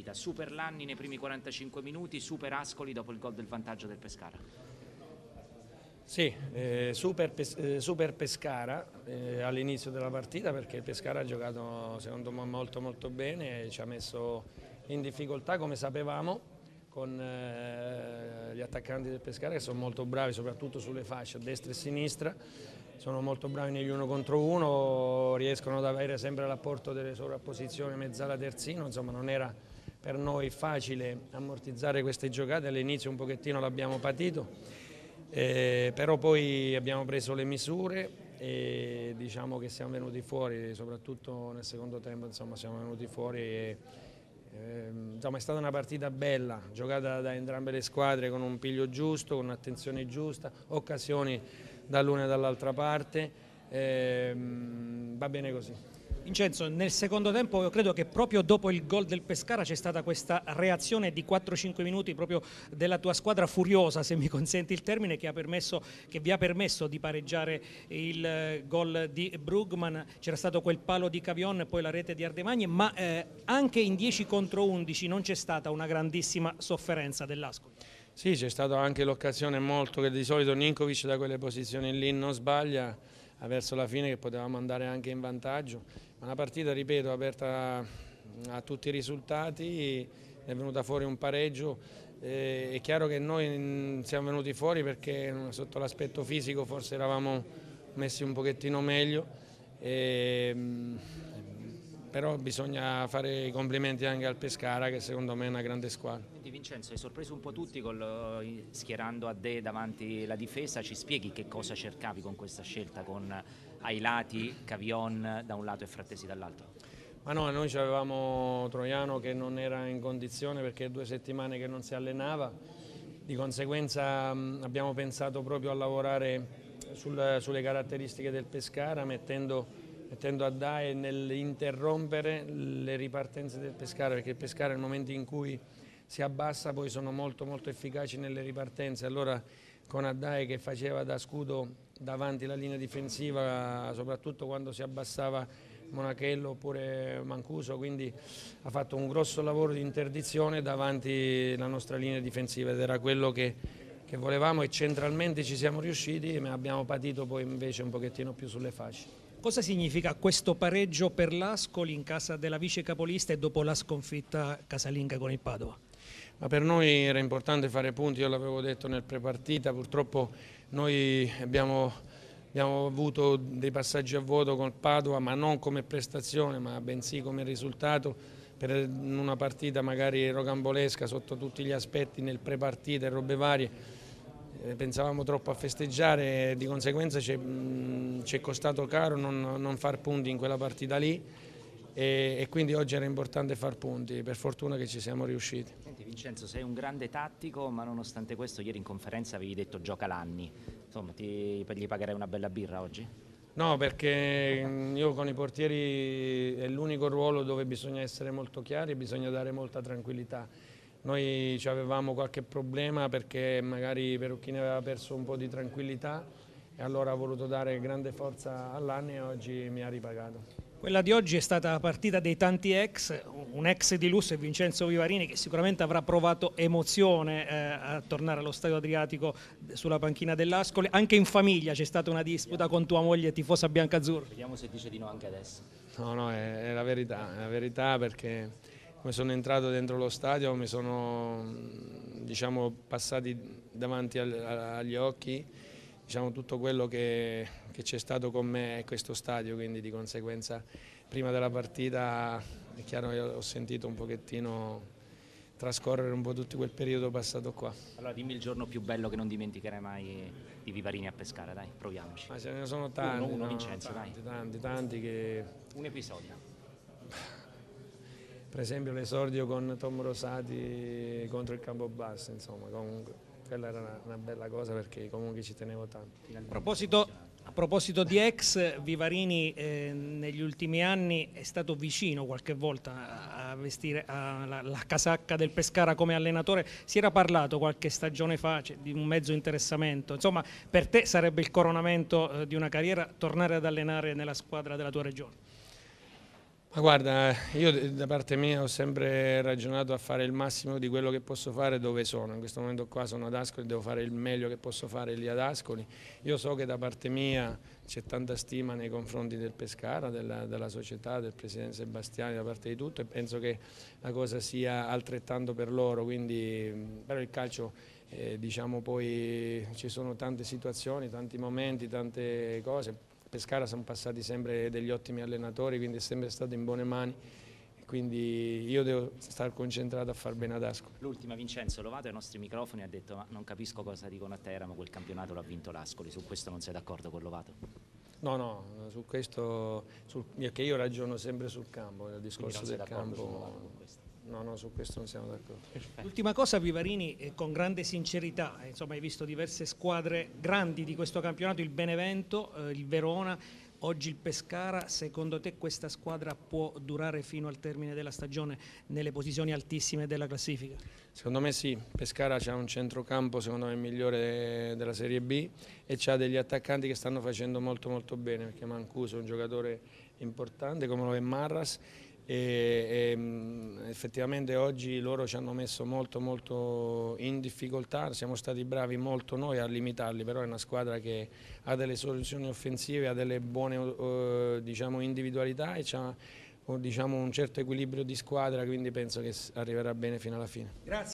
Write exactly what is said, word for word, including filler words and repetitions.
partita. Super Lanni nei primi quarantacinque minuti, super Ascoli dopo il gol del vantaggio del Pescara. Sì, eh, super, pes eh, super Pescara eh, all'inizio della partita, perché il Pescara ha giocato secondo me molto molto bene e ci ha messo in difficoltà come sapevamo con eh, gli attaccanti del Pescara che sono molto bravi soprattutto sulle fasce a destra e a sinistra, sono molto bravi negli uno contro uno, riescono ad avere sempre l'apporto delle sovrapposizioni mezzala terzino, insomma non era per noi facile ammortizzare queste giocate, all'inizio un pochettino l'abbiamo patito. Eh, però poi abbiamo preso le misure e diciamo che siamo venuti fuori, soprattutto nel secondo tempo, insomma, siamo venuti fuori e eh, insomma, è stata una partita bella, giocata da entrambe le squadre con un piglio giusto, con un'attenzione giusta, occasioni dall'una e dall'altra parte, eh, va bene così. Vincenzo, nel secondo tempo io credo che proprio dopo il gol del Pescara c'è stata questa reazione di quattro cinque minuti proprio della tua squadra furiosa, se mi consenti il termine, che, ha permesso, che vi ha permesso di pareggiare il gol di Brugman. C'era stato quel palo di Cavion e poi la rete di Ardemagni, ma eh, anche in dieci contro undici non c'è stata una grandissima sofferenza dell'Ascoli. Sì, c'è stata anche l'occasione molto che di solito Ninkovic da quelle posizioni lì non sbaglia, verso la fine che potevamo andare anche in vantaggio, ma la partita, ripeto, aperta a tutti i risultati, è venuta fuori un pareggio, eh, è chiaro che noi siamo venuti fuori perché sotto l'aspetto fisico forse eravamo messi un pochettino meglio, eh, però bisogna fare i complimenti anche al Pescara che secondo me è una grande squadra. Vincenzo, hai sorpreso un po' tutti col, schierando a De davanti la difesa, ci spieghi che cosa cercavi con questa scelta, con ai lati Cavion da un lato e Frattesi dall'altro? Ma no, noi avevamo Troiano che non era in condizione perché è due settimane che non si allenava, di conseguenza mh, abbiamo pensato proprio a lavorare sul, sulle caratteristiche del Pescara, mettendo, mettendo a Dae nell'interrompere le ripartenze del Pescara, perché il Pescara nel momento in cui si abbassa poi sono molto molto efficaci nelle ripartenze, allora con Addae che faceva da scudo davanti la linea difensiva, soprattutto quando si abbassava Monachello oppure Mancuso, quindi ha fatto un grosso lavoro di interdizione davanti la nostra linea difensiva ed era quello che, che volevamo e centralmente ci siamo riusciti, ma abbiamo patito poi invece un pochettino più sulle fasce. Cosa significa questo pareggio per l'Ascoli in casa della vice capolista e dopo la sconfitta casalinga con il Padova? Ma per noi era importante fare punti, io l'avevo detto nel prepartita, purtroppo noi abbiamo, abbiamo avuto dei passaggi a vuoto col Padova, ma non come prestazione, ma bensì come risultato, per una partita magari rocambolesca sotto tutti gli aspetti nel prepartita e robe varie. Pensavamo troppo a festeggiare e di conseguenza ci è costato caro non, non far punti in quella partita lì. E, e quindi oggi era importante far punti, per fortuna che ci siamo riusciti. Senti Vincenzo, sei un grande tattico, ma nonostante questo ieri in conferenza avevi detto gioca Lanni, insomma ti, gli pagherai una bella birra oggi? No, perché io con i portieri è l'unico ruolo dove bisogna essere molto chiari e bisogna dare molta tranquillità. Noi avevamo qualche problema perché magari Perucchini aveva perso un po' di tranquillità e allora ha voluto dare grande forza a Lanni e oggi mi ha ripagato. Quella di oggi è stata la partita dei tanti ex, un ex di lusso è Vincenzo Vivarini che sicuramente avrà provato emozione eh, a tornare allo Stadio Adriatico sulla panchina dell'Ascoli, anche in famiglia c'è stata una disputa con tua moglie tifosa biancazzurra. Vediamo se dice di no anche adesso. No, no, è, è la verità, è la verità perché come sono entrato dentro lo stadio mi sono diciamo, passati davanti agli occhi diciamo, tutto quello che c'è stato con me a questo stadio, quindi di conseguenza prima della partita è chiaro che ho sentito un pochettino trascorrere un po' tutto quel periodo passato qua. Allora dimmi il giorno più bello che non dimenticherai mai di Vivarini a Pescara, dai, proviamoci. Ma ce ne sono tanti, uno, uno no, Vincenzo, tanti, dai. tanti, tanti che... Un episodio. Per esempio l'esordio con Tom Rosati contro il Campobasso, insomma, comunque quella era una, una bella cosa perché comunque ci tenevo tanto. A proposito, a proposito di ex, Vivarini eh, negli ultimi anni è stato vicino qualche volta a vestire a la, la casacca del Pescara come allenatore, si era parlato qualche stagione fa cioè, di un mezzo interessamento, insomma per te sarebbe il coronamento eh, di una carriera tornare ad allenare nella squadra della tua regione? Ma guarda, io da parte mia ho sempre ragionato a fare il massimo di quello che posso fare dove sono. In questo momento qua sono ad Ascoli, devo fare il meglio che posso fare lì ad Ascoli. Io so che da parte mia c'è tanta stima nei confronti del Pescara, della, della società, del presidente Sebastiani, da parte di tutto, e penso che la cosa sia altrettanto per loro. Quindi, però il calcio, eh, diciamo, poi ci sono tante situazioni, tanti momenti, tante cose. Pescara sono passati sempre degli ottimi allenatori, quindi è sempre stato in buone mani, quindi io devo stare concentrato a far bene ad Ascoli. L'ultima, Vincenzo Lovato ai nostri microfoni ha detto: ma non capisco cosa dicono a Teramo, quel campionato l'ha vinto l'Ascoli. Su questo non sei d'accordo con Lovato? No, no, su questo, sul, perché io ragiono sempre sul campo, il discorso del campo. No, no, su questo non siamo d'accordo. L'ultima cosa, Vivarini, eh, con grande sincerità, eh, insomma hai visto diverse squadre grandi di questo campionato, il Benevento, eh, il Verona, oggi il Pescara. Secondo te questa squadra può durare fino al termine della stagione nelle posizioni altissime della classifica? Secondo me sì, Pescara c'ha un centrocampo secondo me migliore della Serie B e c'ha degli attaccanti che stanno facendo molto molto bene, perché Mancuso è un giocatore importante come lo è Marras. E, e effettivamente oggi loro ci hanno messo molto molto in difficoltà, siamo stati bravi molto noi a limitarli, però è una squadra che ha delle soluzioni offensive, ha delle buone uh, diciamo, individualità e ha uh, diciamo, un certo equilibrio di squadra, quindi penso che arriverà bene fino alla fine. Grazie.